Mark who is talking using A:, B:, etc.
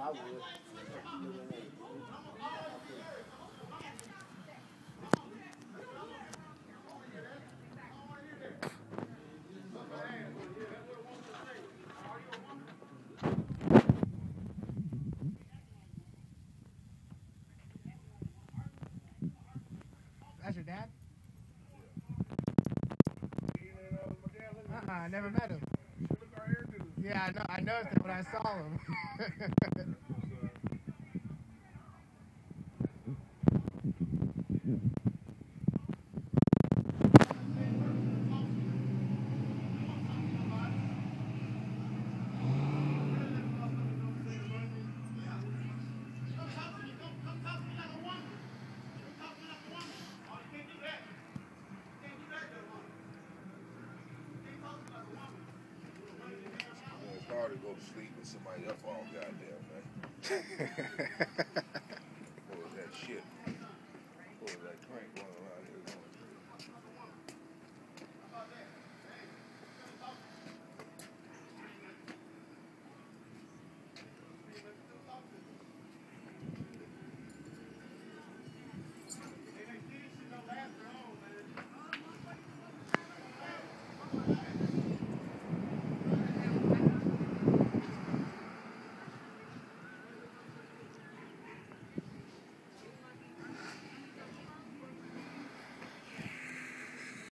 A: I would.
B: That's your dad? I never met him. Yeah, I noticed it when I saw him.
C: It's hard to go to sleep with somebody up all goddamn night. What was that shit? What was that crank?